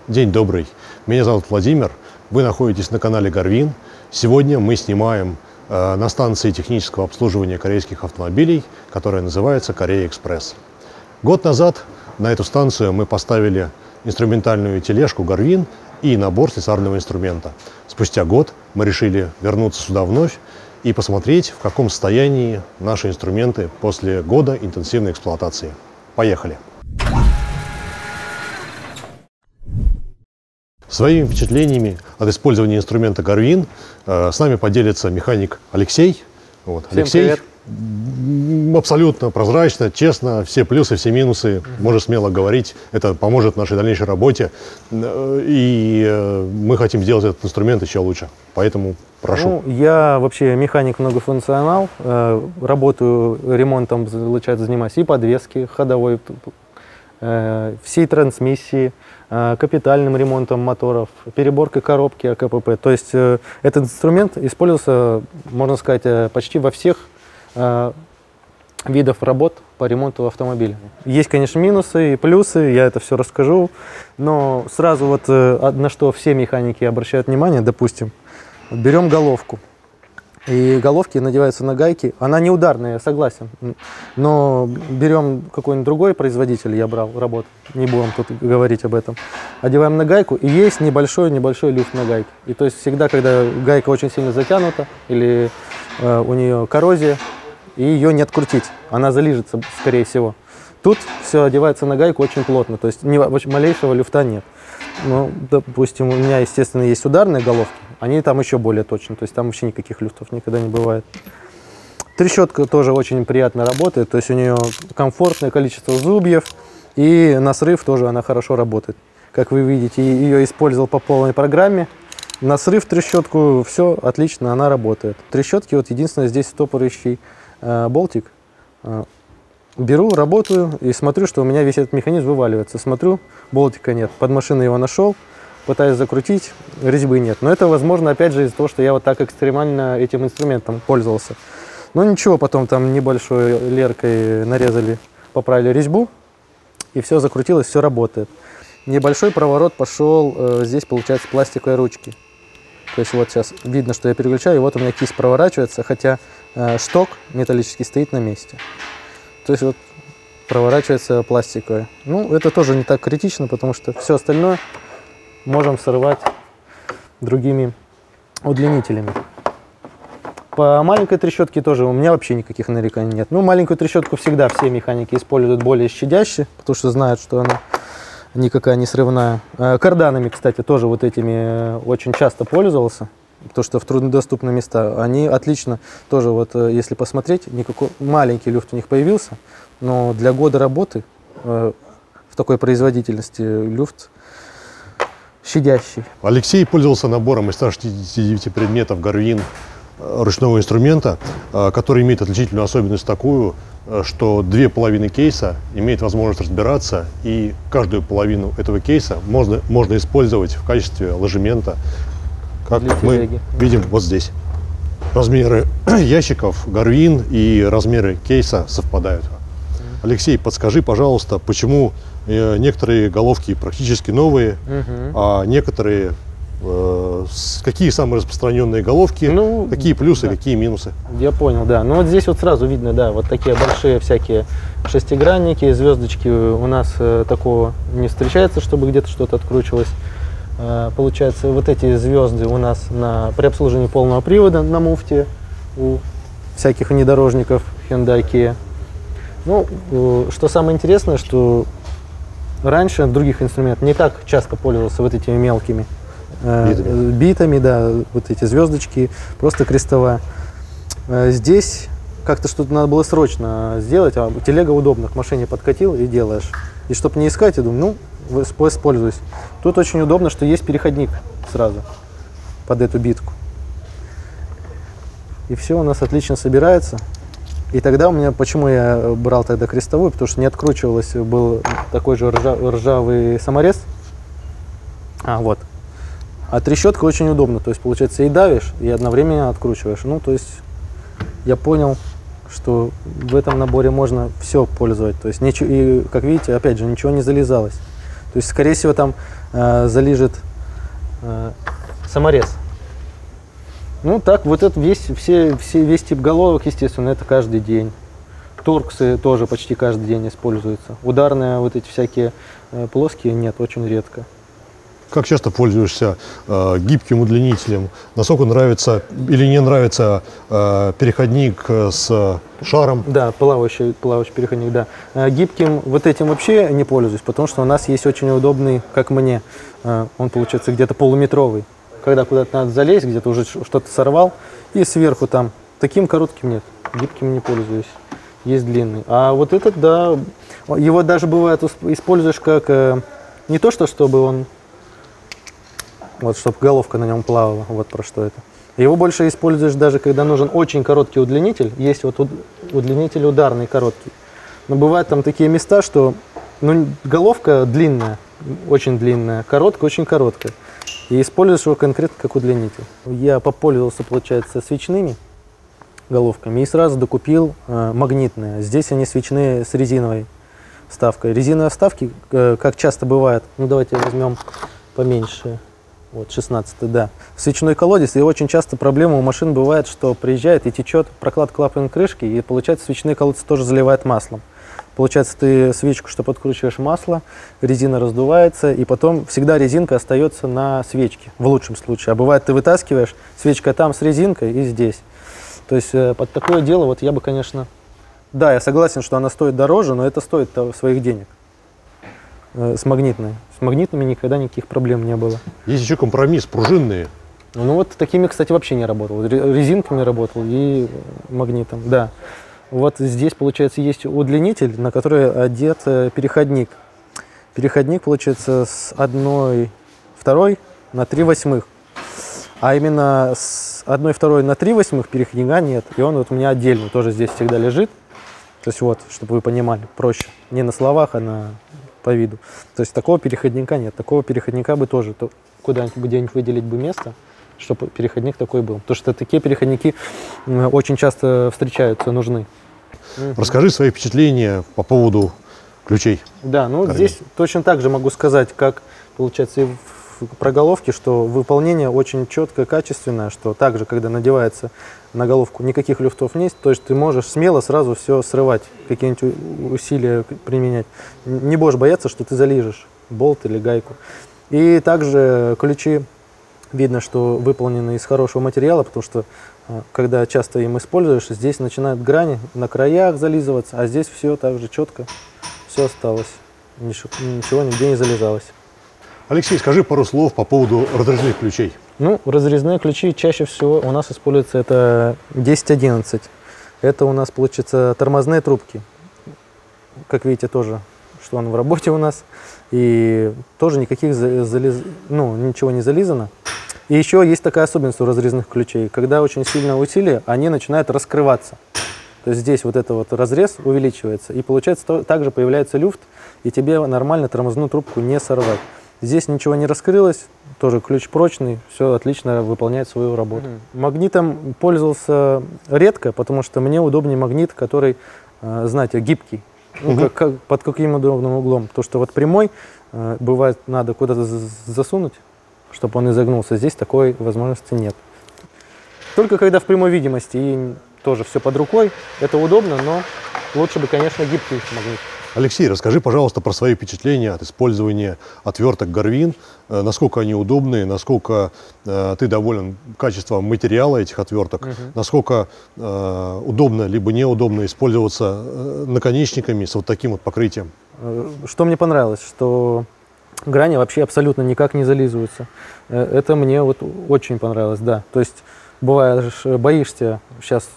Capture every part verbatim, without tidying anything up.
День добрый. Меня зовут Владимир. Вы находитесь на канале Garvin. Сегодня мы снимаем э, на станции технического обслуживания корейских автомобилей, которая называется Корея Экспресс. Год назад на эту станцию мы поставили инструментальную тележку Garvin и набор слесарного инструмента. Спустя год мы решили вернуться сюда вновь и посмотреть, в каком состоянии наши инструменты после года интенсивной эксплуатации. Поехали! Своими впечатлениями от использования инструмента Garvin э, с нами поделится механик Алексей. Вот. Всем Алексей привет. Абсолютно прозрачно, честно, все плюсы, все минусы, mm-hmm. можешь смело говорить, это поможет нашей дальнейшей работе. И э, мы хотим сделать этот инструмент еще лучше, поэтому прошу. Ну, я вообще механик многофункционал, э, работаю ремонтом, получается, занимаюсь и подвески ходовой, э, всей трансмиссии, капитальным ремонтом моторов, переборкой коробки а ка пэ пэ. То есть э, этот инструмент использовался, можно сказать, э, почти во всех э, видах работ по ремонту автомобиля. Есть, конечно, минусы и плюсы, я это все расскажу, но сразу вот э, на что все механики обращают внимание, допустим, берем головку. И головки надеваются на гайки. Она не ударная, я согласен. Но берем какой-нибудь другой производитель, я брал работу, не будем тут говорить об этом. Одеваем на гайку, и есть небольшой-небольшой люфт на гайке. И то есть всегда, когда гайка очень сильно затянута, или э, у нее коррозия, и ее не открутить, она залижется, скорее всего. Тут все одевается на гайку очень плотно, то есть ни малейшего люфта нет. Ну, допустим, у меня, естественно, есть ударные головки, они там еще более точны, то есть там вообще никаких люфтов никогда не бывает. Трещотка тоже очень приятно работает, то есть у нее комфортное количество зубьев, и на срыв тоже она хорошо работает. Как вы видите, ее использовал по полной программе. На срыв трещотку все отлично, она работает. Трещотки, вот единственное, здесь стопорящий э, болтик. Э, беру, работаю и смотрю, что у меня весь этот механизм вываливается. Смотрю, болтика нет, под машиной его нашел. Пытаюсь закрутить, резьбы нет. Но это возможно, опять же, из-за того, что я вот так экстремально этим инструментом пользовался. Но ничего, потом там небольшой леркой нарезали, поправили резьбу, и все закрутилось, все работает. Небольшой проворот пошел, э, здесь, получается, пластиковые ручки. То есть вот сейчас видно, что я переключаю, и вот у меня кисть проворачивается, хотя э, шток металлический стоит на месте. То есть вот проворачивается пластиковая. Ну, это тоже не так критично, потому что все остальное можем срывать другими удлинителями. По маленькой трещотке тоже у меня вообще никаких нареканий нет. Ну, маленькую трещотку всегда все механики используют более щадяще, потому что знают, что она никакая не срывная. Карданами, кстати, тоже вот этими очень часто пользовался, потому что в труднодоступные места они отлично тоже, вот если посмотреть, никакой маленький люфт у них появился, но для года работы в такой производительности люфт щадящий. Алексей пользовался набором из ста шестидесяти девяти предметов Garvin ручного инструмента, который имеет отличительную особенность такую, что две половины кейса имеют возможность разбираться, и каждую половину этого кейса можно, можно использовать в качестве ложемента, как мы видим вот здесь. Размеры ящиков Garvin и размеры кейса совпадают. Алексей, подскажи, пожалуйста, почему некоторые головки практически новые, uh-huh. а некоторые э, какие самые распространенные головки, ну, какие плюсы, да. какие минусы? Я понял, да. Ну вот здесь вот сразу видно, да, вот такие большие всякие шестигранники, звездочки. У нас э, такого не встречается, чтобы где-то что-то откручивалось. Э, получается, вот эти звезды у нас на, при обслуживании полного привода на муфте у всяких внедорожников Hyundai, Kia. Ну, э, что самое интересное, что раньше других инструментов не так часто пользовался вот этими мелкими э, битами. битами, да, вот эти звездочки, просто крестовая. Э, здесь как-то что-то надо было срочно сделать, а телега удобно, к машине подкатил и делаешь. И чтобы не искать, я думаю, ну, воспользуюсь. Тут очень удобно, что есть переходник сразу под эту битку. И все у нас отлично собирается. И тогда у меня, почему я брал тогда крестовую, потому что не откручивалось, был такой же ржа, ржавый саморез. А, вот. А трещотка очень удобно, то есть, получается, и давишь, и одновременно откручиваешь. Ну, то есть, я понял, что в этом наборе можно все пользовать. То есть, ничего, и, как видите, опять же, ничего не залезалось. То То есть, скорее всего, там э, залежит э, саморез. Ну так, вот это весь, все, все, весь тип головок, естественно, это каждый день. Торксы тоже почти каждый день используются. Ударные вот эти всякие э, плоские нет, очень редко. Как часто пользуешься э, гибким удлинителем? Насколько нравится или не нравится э, переходник с шаром? Да, плавающий, плавающий переходник, да. Э, гибким вот этим вообще не пользуюсь, потому что у нас есть очень удобный, как мне, э, он получается где-то полуметровый. Когда куда-то надо залезть, где-то уже что-то сорвал, и сверху там. Таким коротким нет, гибким не пользуюсь. Есть длинный. А вот этот, да, его даже бывает используешь как, э, не то что, чтобы он, вот, чтобы головка на нем плавала, вот про что это. Его больше используешь даже, когда нужен очень короткий удлинитель. Есть вот удлинитель ударный короткий. Но бывают там такие места, что ну, головка длинная, очень длинная, короткая, очень короткая. И используешь его конкретно как удлинитель. Я попользовался, получается, свечными головками и сразу докупил э, магнитные. Здесь они свечные с резиновой вставкой. Резиновые вставки, э, как часто бывает, ну давайте возьмем поменьше. Вот, шестнадцатый, да. Свечной колодец, и очень часто проблема у машин бывает, что приезжает и течет проклад клапан крышки, и получается свечные колодцы тоже заливает маслом. Получается, ты свечку, что подкручиваешь масло, резина раздувается, и потом всегда резинка остается на свечке, в лучшем случае. А бывает, ты вытаскиваешь, свечка там с резинкой и здесь. То есть под такое дело вот я бы, конечно... Да, я согласен, что она стоит дороже, но это стоит своих денег. С магнитной. С магнитными никогда никаких проблем не было. Есть еще компромисс, пружинные. Ну вот такими, кстати, вообще не работал. Резинками работал и магнитом, да. Вот здесь, получается, есть удлинитель, на который одет переходник. Переходник, получается, с одной второй на три восьмых. А именно с одной второй на три восьмых переходника нет. И он вот у меня отдельно тоже здесь всегда лежит. То есть вот, чтобы вы понимали, проще. Не на словах, а на... по виду. То есть такого переходника нет. Такого переходника бы тоже то, куда-нибудь где-нибудь выделить бы место, чтобы переходник такой был. Потому что такие переходники очень часто встречаются, нужны. Расскажи свои впечатления по поводу ключей. Да, ну Гарвин. Здесь точно так же могу сказать, как получается и в проголовке, что выполнение очень четкое, качественное, что также, когда надевается на головку, никаких люфтов нет, то есть ты можешь смело сразу все срывать, какие-нибудь усилия применять. Не будешь бояться, что ты залижешь болт или гайку. И также ключи, видно, что выполнены из хорошего материала, потому что когда часто им используешь, здесь начинают грани на краях зализываться, а здесь все так же четко, все осталось, ничего нигде не залезалось. Алексей, скажи пару слов по поводу разрезных ключей. Ну, разрезные ключи чаще всего у нас используются это десять одиннадцать. Это у нас, получается, тормозные трубки. Как видите, тоже, что он в работе у нас. И тоже никаких залез... ну, ничего не зализано. И еще есть такая особенность у разрезных ключей. Когда очень сильное усилие, они начинают раскрываться. То есть здесь вот это вот разрез увеличивается. И получается, также появляется люфт, и тебе нормально тормозную трубку не сорвать. Здесь ничего не раскрылось, тоже ключ прочный, все отлично выполняет свою работу. Mm-hmm. Магнитом пользовался редко, потому что мне удобнее магнит, который, э, знаете, гибкий, mm-hmm. ну, как, как, под каким удобным углом. То, что вот прямой, э, бывает, надо куда-то засунуть, чтобы он изогнулся. Здесь такой возможности нет. Только когда в прямой видимости и тоже все под рукой, это удобно, но лучше бы, конечно, гибкий магнит. Алексей, расскажи, пожалуйста, про свои впечатления от использования отверток Garvin, э, насколько они удобные, насколько э, ты доволен качеством материала этих отверток, угу. насколько э, удобно либо неудобно использоваться э, наконечниками с вот таким вот покрытием. Что мне понравилось, что грани вообще абсолютно никак не зализываются. Это мне вот очень понравилось, да. То есть бывает, боишься, сейчас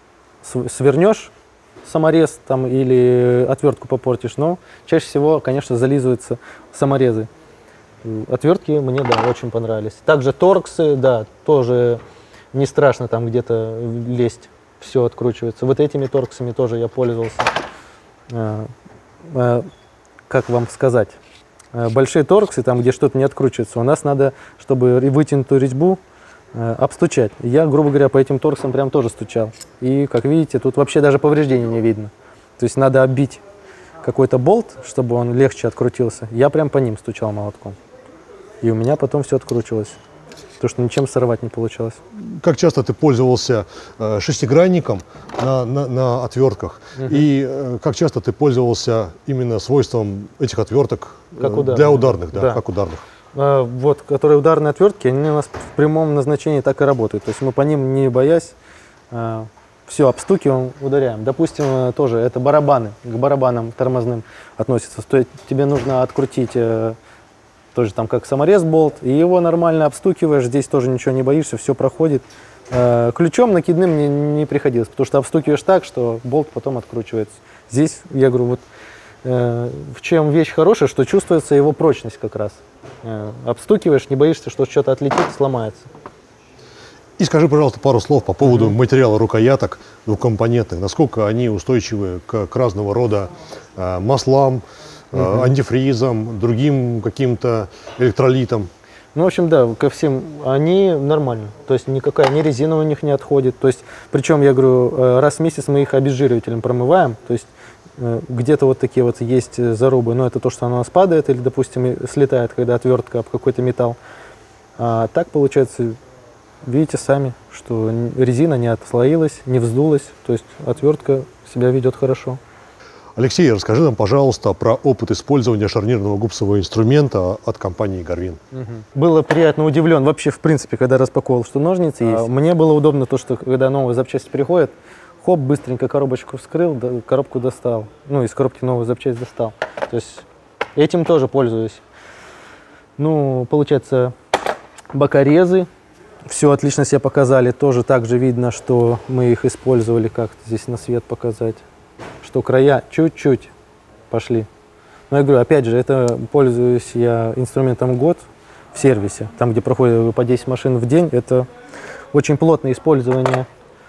свернешь саморез там или отвертку попортишь, но чаще всего, конечно, зализываются саморезы. Отвертки мне, да, очень понравились. Также торксы, да, тоже не страшно там где-то лезть, все откручивается. Вот этими торксами тоже я пользовался. Как вам сказать? Большие торксы, там, где что-то не откручивается, у нас надо, чтобы вытянутую резьбу обстучать. Я, грубо говоря, по этим торксам прям тоже стучал. И, как видите, тут вообще даже повреждений не видно. То есть надо оббить какой-то болт, чтобы он легче открутился, я прям по ним стучал молотком. И у меня потом все откручивалось, потому что ничем сорвать не получалось. Как часто ты пользовался э, шестигранником на, на, на отвертках? Угу. И э, как часто ты пользовался именно свойством этих отверток э, как ударных. для ударных? Да, да. Как ударных. А, вот, которые ударные отвертки, они у нас в прямом назначении так и работают. То есть мы по ним, не боясь, э, все, обстукиваем, ударяем. Допустим, э, тоже это барабаны, к барабанам тормозным относятся. То есть тебе нужно открутить... Э, тоже там как саморез болт, и его нормально обстукиваешь, здесь тоже ничего не боишься, все проходит. Э, ключом накидным не, не приходилось, потому что обстукиваешь так, что болт потом откручивается. Здесь, я говорю, вот э, в чем вещь хорошая, что чувствуется его прочность как раз. Э, обстукиваешь, не боишься, что что-то отлетит, сломается. И скажи, пожалуйста, пару слов по поводу mm-hmm. материала рукояток двухкомпонентных. Насколько они устойчивы к, к разного рода э, маслам, Uh-huh. антифризом, другим каким-то электролитом. Ну, в общем, да, ко всем они нормально. То есть никакая ни резина у них не отходит. То есть, причем, я говорю, раз в месяц мы их обезжиривателем промываем. То есть где-то вот такие вот есть зарубы. Но это то, что оно у нас падает или, допустим, слетает, когда отвертка об какой-то металл. А так, получается, видите сами, что резина не отслоилась, не вздулась. То есть отвертка себя ведет хорошо. Алексей, расскажи нам, пожалуйста, про опыт использования шарнирного гупсового инструмента от компании Garvin. Угу. Было приятно удивлен вообще, в принципе, когда распаковал, что ножницы есть. А, мне было удобно то, что когда новая запчасть приходит, хоп, быстренько коробочку вскрыл, да, коробку достал. Ну, из коробки новую запчасть достал. То есть этим тоже пользуюсь. Ну, получается, бокорезы. Все отлично себя показали. Тоже также видно, что мы их использовали, как здесь на свет показать. Что края чуть-чуть пошли. Но я говорю, опять же, это пользуюсь я инструментом год в сервисе, там, где проходит по десять машин в день. Это очень плотное использование.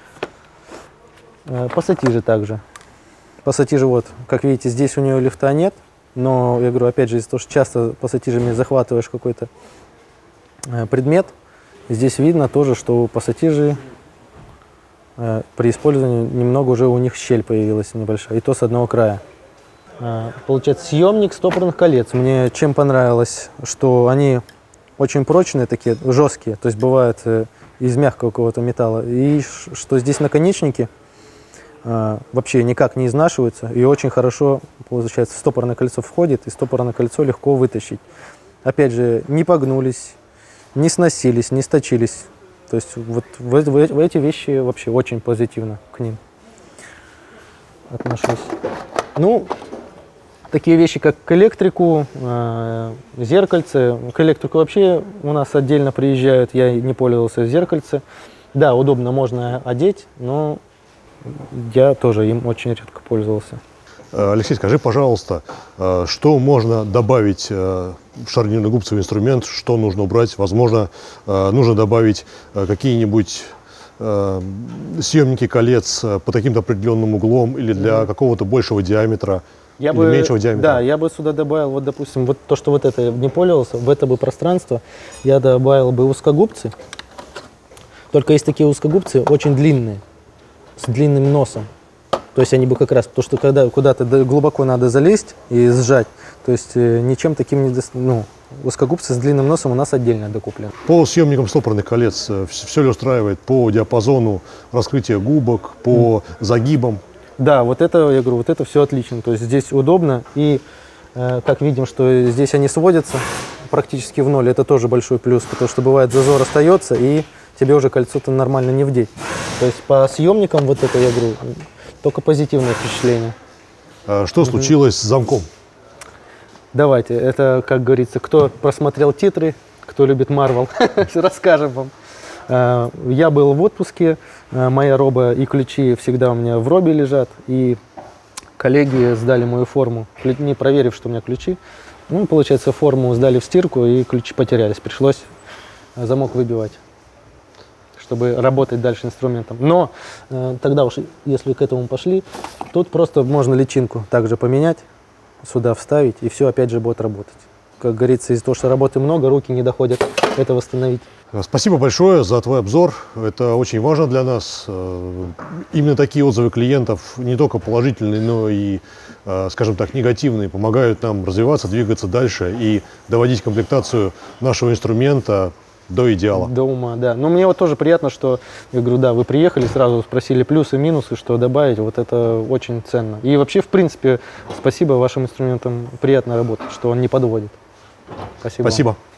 Пассатижи также. Пассатижи, вот, как видите, здесь у нее лифта нет, но, я говорю, опять же, из-за того, что часто пассатижами захватываешь какой-то предмет, здесь видно тоже, что пассатижи при использовании немного уже у них щель появилась небольшая, и то с одного края. Получается, съемник стопорных колец. Мне чем понравилось, что они очень прочные, такие жесткие, то есть бывают из мягкого какого-то металла, и что здесь наконечники вообще никак не изнашиваются, и очень хорошо, получается, стопорное кольцо входит, и стопорное кольцо легко вытащить. Опять же, не погнулись, не сносились, не сточились. То есть вот в, в, в эти вещи вообще очень позитивно к ним отношусь. Ну, такие вещи, как к электрику, э, зеркальце. К электрику вообще у нас отдельно приезжают, я не пользовался зеркальце. Да, удобно, можно одеть, но я тоже им очень редко пользовался. Алексей, скажи, пожалуйста, что можно добавить в шарнирный гупсовый инструмент, что нужно убрать? Возможно, нужно добавить какие-нибудь съемники колец по таким-то определенным углом или для какого-то большего диаметра я или бы, меньшего диаметра? Да, я бы сюда добавил, вот, допустим, вот то, что вот это не пользовался, в это бы пространство я добавил бы узкогубцы. Только есть такие узкогубцы очень длинные, с длинным носом. То есть они бы как раз, потому что когда куда-то глубоко надо залезть и сжать, то есть э, ничем таким не... До... Ну, узкогубцы с длинным носом у нас отдельно докуплены. По съемникам стопорных колец э, все ли устраивает? По диапазону раскрытия губок, по mm. загибам? Да, вот это, я говорю, вот это все отлично. То есть здесь удобно. И э, как видим, что здесь они сводятся практически в ноль. Это тоже большой плюс, потому что бывает зазор остается, и тебе уже кольцо-то нормально не вдеть. То есть по съемникам вот это, я говорю, только позитивное впечатление. А что угу. случилось с замком? Давайте, это, как говорится, кто просмотрел титры, кто любит Marvel, расскажем вам. Я был в отпуске, моя роба и ключи всегда у меня в робе лежат, и коллеги сдали мою форму, не проверив, что у меня ключи. Ну, получается, форму сдали в стирку, и ключи потерялись, пришлось замок выбивать, чтобы работать дальше инструментом. Но э, тогда уж, если к этому пошли, тут просто можно личинку также поменять, сюда вставить, и все опять же будет работать. Как говорится, из-за того, что работы много, руки не доходят это восстановить. Спасибо большое за твой обзор. Это очень важно для нас. Именно такие отзывы клиентов, не только положительные, но и, скажем так, негативные, помогают нам развиваться, двигаться дальше и доводить комплектацию нашего инструмента до идеала. До ума, да. Но мне вот тоже приятно, что, я говорю, да, вы приехали, сразу спросили плюсы, минусы, что добавить, вот это очень ценно. И вообще, в принципе, спасибо вашим инструментам, приятно работать, что он не подводит. Спасибо. Спасибо. Вам.